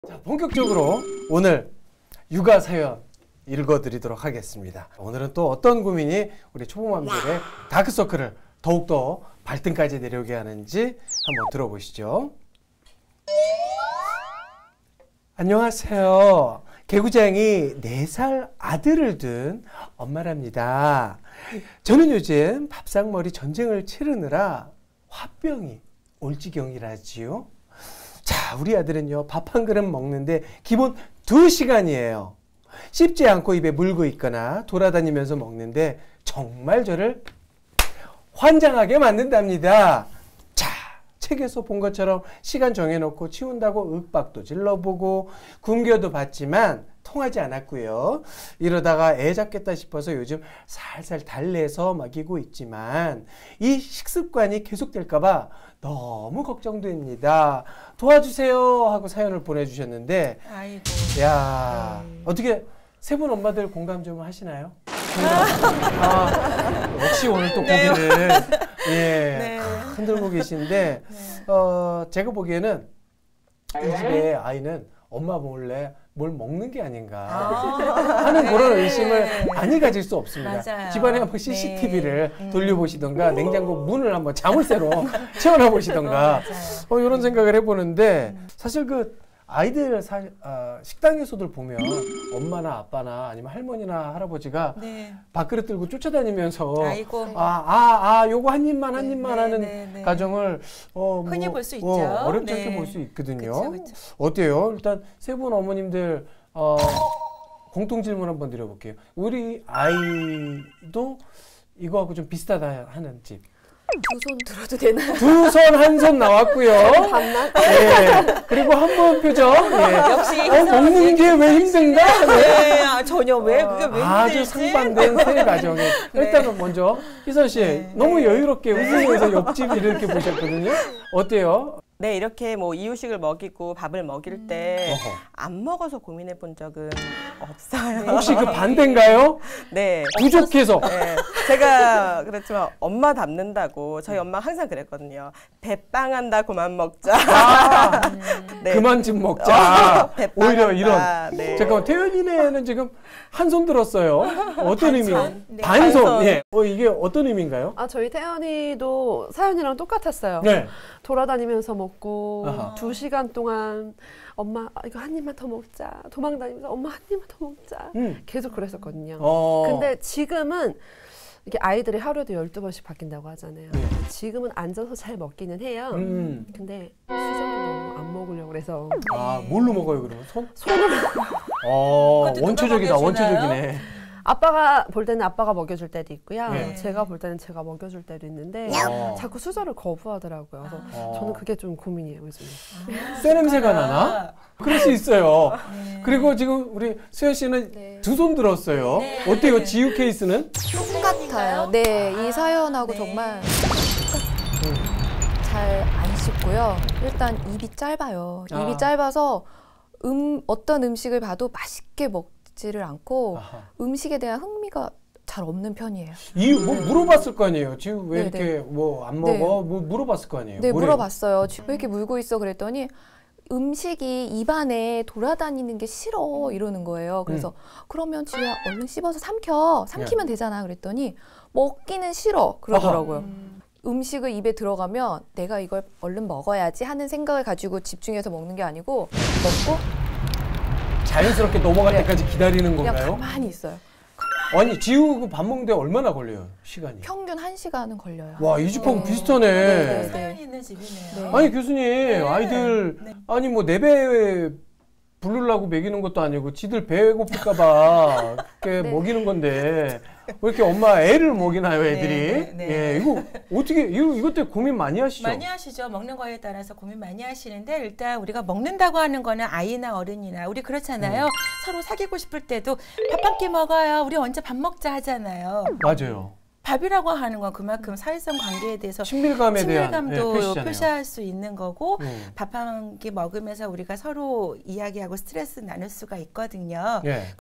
자, 본격적으로 오늘 육아 사연 읽어드리도록 하겠습니다. 오늘은 또 어떤 고민이 우리 초보맘들의 다크서클을 더욱더 발등까지 내려오게 하는지 한번 들어보시죠. 안녕하세요. 개구장이 4살 아들을 둔 엄마랍니다. 저는 요즘 밥상머리 전쟁을 치르느라 화병이 올 지경이라지요. 자, 우리 아들은요, 밥 한 그릇 먹는데 기본 2시간이에요. 씹지 않고 입에 물고 있거나 돌아다니면서 먹는데 정말 저를 환장하게 만든답니다. 자, 책에서 본 것처럼 시간 정해놓고 치운다고 윽박도 질러보고 굶겨도 봤지만 통하지 않았고요. 이러다가 애 잡겠다 싶어서 요즘 살살 달래서 먹이고 있지만 이 식습관이 계속될까봐 너무 걱정됩니다. 도와주세요 하고 사연을 보내주셨는데, 아이고. 야, 어떻게 세 분 엄마들 공감 좀 하시나요? 역시 오늘 또 고개를 예, 흔들고 계신데, 제가 보기에는 이 집에 아이는 엄마 몰래 뭘 먹는 게 아닌가 하는 그런 의심을 많이 가질 수 없습니다. 맞아요. 집안에 한번 CCTV를 돌려보시던가 냉장고 문을 한번 자물쇠로 채워놔 보시던가 이런 생각을 해보는데, 사실 그 아이들 식당에서들 보면 엄마나 아빠나 아니면 할머니나 할아버지가 밥그릇 들고 쫓아다니면서 아이고. 요거 한 입만 하는 가정을 흔히 볼 수 있죠. 어렵지 않게 볼 수 있거든요. 그쵸. 어때요? 일단 세 분 어머님들 공통 질문 한번 드려볼게요. 우리 아이도 이거하고 좀 비슷하다 하는 집. 2손 들어도 되나요? 2손, 1손 나왔고요. 예. 그리고 한 번 표정. 예. 역시 먹는 게 왜 힘든가? 네, 전혀 왜 그게 왜 아주 힘들지? 상반된 세 가정이. 일단은 먼저 희선 씨 너무 여유롭게 웃으면서 옆집 이렇게 보셨거든요. 어때요? 네, 이렇게 뭐 이유식을 먹이고 밥을 먹일 때 안 먹어서 고민해 본 적은 없어요. 혹시 그 반대인가요? 네. 부족해서. 네. 제가 그렇지만 엄마 닮는다고 저희 엄마 항상 그랬거든요. 배빵한다 그만 먹자. 네. 그만 좀 먹자. 배빵한다. 오히려 이런. 네. 잠깐만, 태연이네는 지금 한 손 들었어요. 어떤 의미? 네. 반손. 예. 이게 어떤 의미인가요? 저희 태연이도 사연이랑 똑같았어요. 네. 돌아다니면서 먹고 아하. 2시간 동안 엄마 이거 한 입만 더 먹자. 도망다니면서 엄마 한 입만 더 먹자. 계속 그랬었거든요. 근데 지금은 이게 아이들이 하루에도 12번씩 바뀐다고 하잖아요. 지금은 앉아서 잘 먹기는 해요. 근데 수저도 너무 안 먹으려고 그래서. 뭘로 먹어요, 그러면? 손으로. 그것도 원초적이다, 누가 먹여주나요? 원초적이네. 아빠가 볼 때는 아빠가 먹여줄 때도 있고요. 네. 제가 볼 때는 제가 먹여줄 때도 있는데 자꾸 수저를 거부하더라고요. 그래서 저는 그게 좀 고민이에요, 요즘에. 쇠 냄새가 나나? 그럴 수 있어요. 그리고 지금 우리 수현 씨는 네. 2손 들었어요. 어때요? 지우 케이스는? 똑같아요. 네, 이 사연하고 정말 잘 안 씹고요. 일단 입이 짧아요. 입이 짧아서 어떤 음식을 봐도 맛있게 먹지를 않고 음식에 대한 흥미가 잘 없는 편이에요. 이유 물어봤을 거 아니에요. 지우 왜 네네. 이렇게 뭐 안 먹어? 네. 뭐 물어봤을 거 아니에요. 네, 뭐래요? 물어봤어요. 왜 이렇게 물고 있어? 그랬더니 음식이 입안에 돌아다니는 게 싫어 이러는 거예요. 그래서 그러면 지우야 얼른 씹어서 삼키면 되잖아. 그랬더니 먹기는 싫어 그러더라고요. 음식을 입에 들어가면 내가 이걸 얼른 먹어야지 하는 생각을 가지고 집중해서 먹는 게 아니고 먹고 자연스럽게 넘어갈 네. 때까지 기다리는 그냥 건가요? 가만히 있어요. 아니, 지우 밥 먹는데 얼마나 걸려요? 시간이? 평균 1시간은 걸려요. 와, 이 집하고 비슷하네. 네. 사연 있는 집이네요. 네. 아니, 교수님, 아이들, 아니, 뭐, 내 배 부르려고 먹이는 것도 아니고, 지들 배고플까봐, 이렇게 먹이는 건데, 왜 이렇게 엄마 애를 먹이나요, 애들이? 예, 이거, 어떻게, 이것 때문에 고민 많이 하시죠? 많이 하시죠. 먹는 거에 따라서 고민 많이 하시는데, 일단 우리가 먹는다고 하는 거는 아이나 어른이나 우리 그렇잖아요. 서로 사귀고 싶을 때도 밥 한 끼 먹어요. 우리 언제 밥 먹자 하잖아요. 맞아요. 밥이라고 하는 건 그만큼 사회성 관계에 대해서 친밀감에 대한 친밀감도 표시잖아요. 표시할 수 있는 거고 밥 한 끼 먹으면서 우리가 서로 이야기하고 스트레스 나눌 수가 있거든요.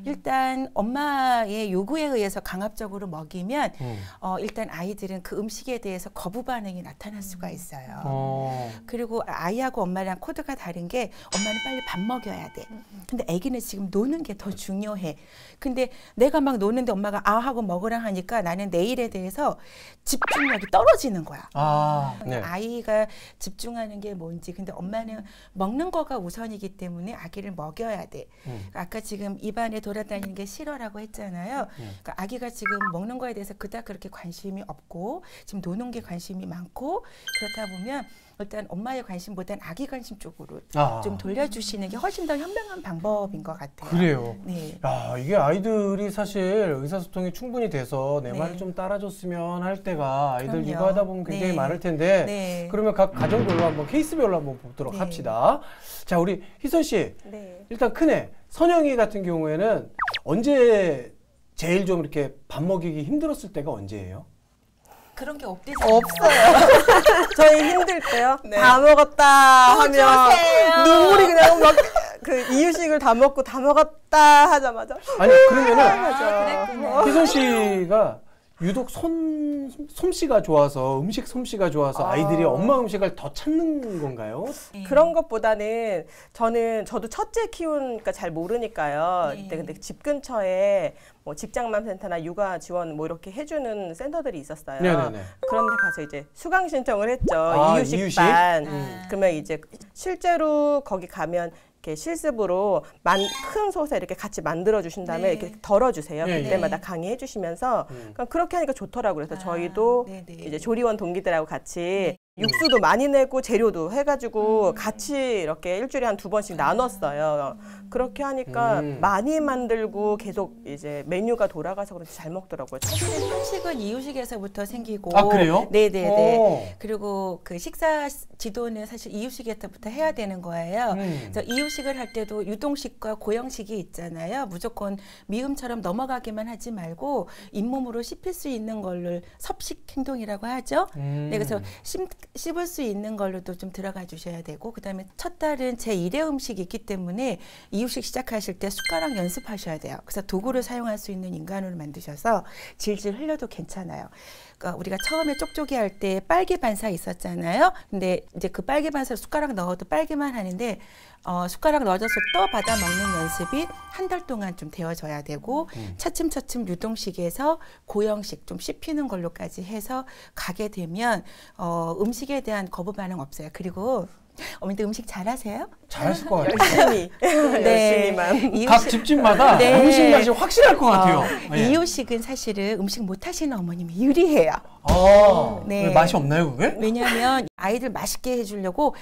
일단 엄마의 요구에 의해서 강압적으로 먹이면 일단 아이들은 그 음식에 대해서 거부 반응이 나타날 수가 있어요. 그리고 아이하고 엄마랑 코드가 다른 게 엄마는 빨리 밥 먹여야 돼. 근데 아기는 지금 노는 게 더 중요해. 근데 내가 막 노는데 엄마가 아 하고 먹으라 하니까 나는 내 일에 대해서 집중력이 떨어지는 거야. 네. 아이가 집중하는 게 뭔지. 근데 엄마는 먹는 거가 우선이기 때문에 아기를 먹여야 돼. 아까 지금 입안에 돌아다니는 게 싫어라고 했잖아요. 그러니까 아기가 지금 먹는 거에 대해서 그닥 그렇게 관심이 없고 지금 노는 게 관심이 많고 그렇다 보면 일단 엄마의 관심보다는 아기 관심 쪽으로 좀 돌려주시는 게 훨씬 더 현명한 방법인 것 같아요. 그래요. 네. 야, 이게 아이들이 사실 의사소통이 충분히 돼서 내 말을 좀 따라줬으면 할 때가 아이들 그럼요. 육아하다 보면 굉장히 많을 텐데 그러면 각 가정별로 한번 케이스별로 한번 보도록 합시다. 자, 우리 희선 씨. 일단 큰애 선영이 같은 경우에는 언제 제일 좀 이렇게 밥 먹이기 힘들었을 때가 언제예요? 그런 게 없대잖아요. 없어요. 저희 힘들 때요. 다 먹었다 하면 눈물이 그냥 막 그 이유식을 다 먹고 다 먹었다 하자마자. 아니 그러면은 희선 씨가 유독 솜씨가 좋아서 음식 솜씨가 좋아서 아이들이 엄마 음식을 더 찾는 건가요? 그런 것보다는 저도 첫째 키우니까 잘 모르니까요. 근데 집 근처에 뭐 직장맘센터나 육아 지원 뭐 이렇게 해주는 센터들이 있었어요. 네네네. 그런데 가서 이제 수강 신청을 했죠. 이유식반. 그러면 이제 실제로 거기 가면 이렇게 실습으로 큰 솥에 이렇게 같이 만들어 주신 다음에 이렇게 덜어주세요. 그때마다 강의해 주시면서 그렇게 하니까 좋더라고요. 그래서 저희도 이제 조리원 동기들하고 같이 육수도 많이 내고 재료도 해가지고 같이 이렇게 일주일에 한 2번씩 나눴어요. 그렇게 하니까 많이 만들고 계속 이제 메뉴가 돌아가서 그런지 잘 먹더라고요. 사실 편식은 이유식에서부터 생기고. 아, 그래요? 네네네. 그리고 그 식사 지도는 사실 이유식에서부터 해야 되는 거예요. 그래서 이유식을 할 때도 유동식과 고형식이 있잖아요. 무조건 미음처럼 넘어가기만 하지 말고 잇몸으로 씹힐 수 있는 걸로 섭식 행동이라고 하죠. 네, 그래서 씹을 수 있는 걸로도 좀 들어가 주셔야 되고, 그다음에 첫 달은 제1의 음식이 있기 때문에 이유식 시작하실 때 숟가락 연습하셔야 돼요. 그래서 도구를 사용할 수 있는 인간으로 만드셔서 질질 흘려도 괜찮아요. 그러니까 우리가 처음에 쪽쪽이 할 때 빨개 반사 있었잖아요. 근데 이제 그 빨개 반사를 숟가락 넣어도 빨기만 하는데 숟가락 넣어서 또 받아 먹는 연습이 한 달 동안 좀 되어져야 되고 차츰차츰 유동식에서 고형식 좀 씹히는 걸로까지 해서 가게 되면 음식에 대한 거부 반응 없어요. 그리고 어머니도 음식 잘하세요? 잘하실 것 같아요. 열심히. 네. 열심히만. 각 집집마다 음식 맛이 확실할 것 같아요. 이유식은 사실은 음식 못하시는 어머님이 유리해요. 왜 맛이 없나요, 그게? 왜냐하면 아이들 맛있게 해주려고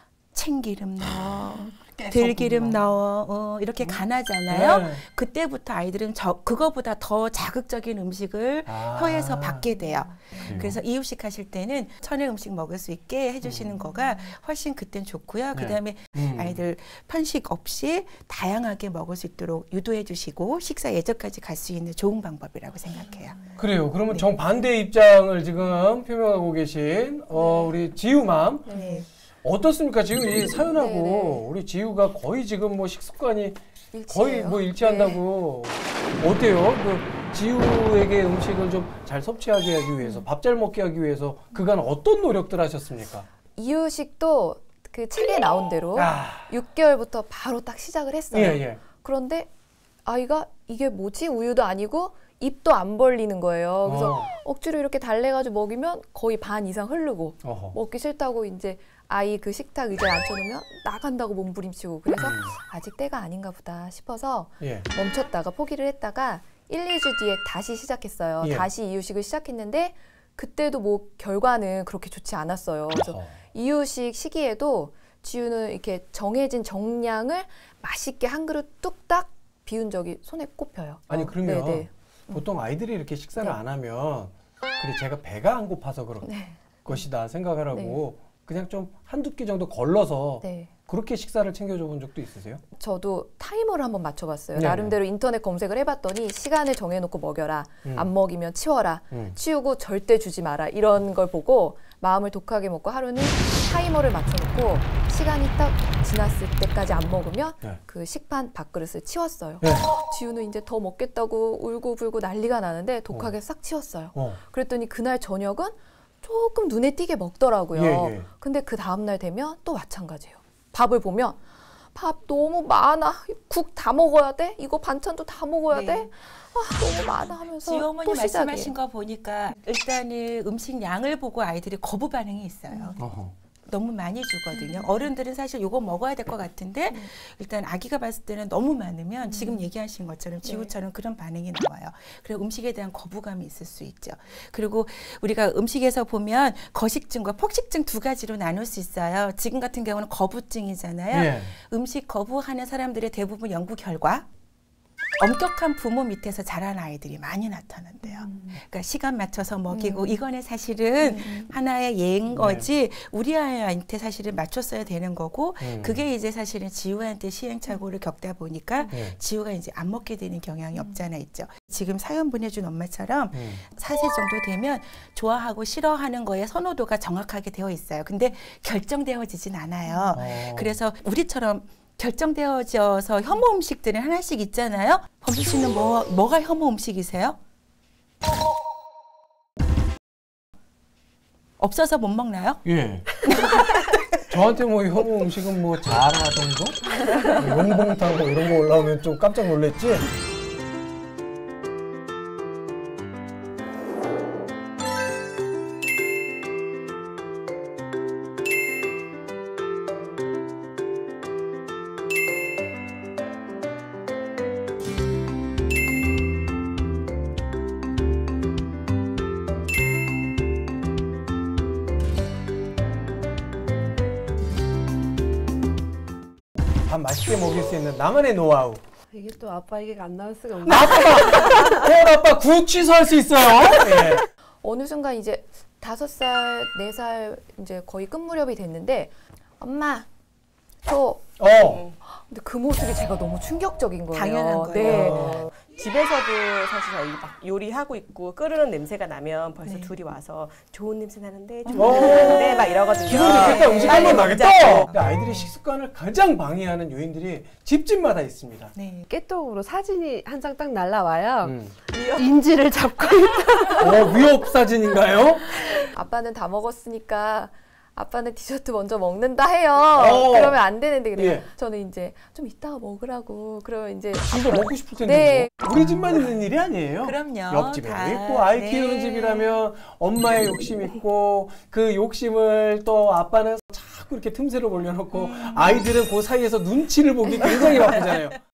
참기름 넣어, 들기름 넣어, 이렇게 간하잖아요. 그때부터 아이들은 그거보다 더 자극적인 음식을 혀에서 받게 돼요. 그래서 이유식 하실 때는 천의 음식 먹을 수 있게 해주시는 거가 훨씬 그땐 좋고요. 그다음에 아이들 편식 없이 다양하게 먹을 수 있도록 유도해 주시고 식사 예절까지 갈 수 있는 좋은 방법이라고 생각해요. 그래요. 그러면 정반대 입장을 지금 표명하고 계신 우리 지우맘. 어떻습니까? 지금 이 사연하고 우리 지우가 거의 지금 뭐 식습관이 거의 뭐 일치한다고. 어때요? 그 지우에게 음식을 좀 잘 섭취하게 하기 위해서, 밥 잘 먹게 하기 위해서 그간 어떤 노력들 하셨습니까? 이유식도 그 책에 나온 대로 6개월부터 바로 딱 시작을 했어요. 그런데 아이가 이게 뭐지? 우유도 아니고 입도 안 벌리는 거예요. 그래서 억지로 이렇게 달래가지고 먹이면 거의 반 이상 흐르고 먹기 싫다고 이제 아이 그 식탁 의자에 앉혀놓으면 나간다고 몸부림치고, 그래서 아직 때가 아닌가 보다 싶어서 멈췄다가 포기를 했다가 1, 2주 뒤에 다시 시작했어요. 다시 이유식을 시작했는데 그때도 뭐 결과는 그렇게 좋지 않았어요. 그래서 이유식 시기에도 지우는 이렇게 정해진 정량을 맛있게 한 그릇 뚝딱 비운 적이 손에 꼽혀요. 아니 그러면 보통 아이들이 이렇게 식사를 안 하면 그래 제가 배가 안 고파서 그럴 것이다 생각을 하고 그냥 좀 한두 끼 정도 걸러서 그렇게 식사를 챙겨줘 본 적도 있으세요? 저도 타이머를 한번 맞춰봤어요. 나름대로 인터넷 검색을 해봤더니 시간을 정해놓고 먹여라. 안 먹이면 치워라. 치우고 절대 주지 마라. 이런 걸 보고 마음을 독하게 먹고 하루는 타이머를 맞춰놓고 시간이 딱 지났을 때까지 안 먹으면 네. 그 식판 밥그릇을 치웠어요. 네. 지우는 이제 더 먹겠다고 울고불고 난리가 나는데 독하게 싹 치웠어요. 그랬더니 그날 저녁은 조금 눈에 띄게 먹더라고요. 예, 예. 근데 그 다음날 되면 또 마찬가지예요. 밥을 보면 밥 너무 많아. 국 다 먹어야 돼? 이거 반찬도 다 먹어야 네. 돼? 아, 너무 많아 하면서 지호 어머니 또 시작이에요. 말씀하신 거 보니까 일단은 음식 양을 보고 아이들이 거부 반응이 있어요. 너무 많이 주거든요. 어른들은 사실 이거 먹어야 될 것 같은데 일단 아기가 봤을 때는 너무 많으면 지금 얘기하신 것처럼 지우처럼 그런 반응이 나와요. 그리고 음식에 대한 거부감이 있을 수 있죠. 그리고 우리가 음식에서 보면 거식증과 폭식증 두 가지로 나눌 수 있어요. 지금 같은 경우는 거부증이잖아요. 예. 음식 거부하는 사람들의 대부분 연구 결과 엄격한 부모 밑에서 자란 아이들이 많이 나타난대요. 그러니까 시간 맞춰서 먹이고 이거는 사실은 하나의 예인 거지 우리 아이한테 사실은 맞췄어야 되는 거고 그게 이제 사실은 지우한테 시행착오를 겪다 보니까 지우가 이제 안 먹게 되는 경향이 없잖아 있죠. 지금 사연 보내준 엄마처럼 4세 정도 되면 좋아하고 싫어하는 거에 선호도가 정확하게 되어 있어요. 근데 결정되어지진 않아요. 그래서 우리처럼 결정되어져서 혐오 음식들은 하나씩 있잖아요. 범수 씨는 뭐가 혐오 음식이세요? 없어서 못 먹나요? 예. 저한테 뭐 혐오 음식은 뭐 자라 정도? 용봉탕 뭐 이런 거 올라오면 좀 깜짝 놀랐지? 밥 맛있게 먹일 수 있는 나만의 노하우. 이게 또 아빠 얘기가 안 나올 수가 없네. 아빠 구 취소할 수 있어요. 예. 어느 순간 이제 5살, 4살 이제 거의 끝 무렵이 됐는데 엄마 저 근데 그 모습이 제가 너무 충격적인 거예요. 당연한 거예요. 네. 집에서도 사실 저희 막 요리하고 있고 끓는 냄새가 나면 벌써 둘이 와서 좋은 냄새 나는데 좋은 냄새 나는데 막 이러거든요. 기분 좋겠다. 음식 빨리 한번 먹자. 나겠다. 근데 아이들이 식습관을 가장 방해하는 요인들이 집집마다 있습니다. 네. 깨톡으로 사진이 한 장 딱 날라와요. 인지를 잡고 위협 사진인가요? 아빠는 다 먹었으니까 아빠는 디저트 먼저 먹는다 해요. 그러면 안 되는데 그래요. 예. 저는 이제 좀 이따가 먹으라고. 그러면 이제 지금도 먹고 싶을 텐데 네. 뭐. 우리 집만 있는 일이 아니에요. 그럼요. 옆집에도 다. 있고 아이 네. 키우는 집이라면 엄마의 욕심 있고 그 욕심을 또 아빠는 자꾸 이렇게 틈새로 올려놓고 아이들은 그 사이에서 눈치를 보기 굉장히 바쁘잖아요.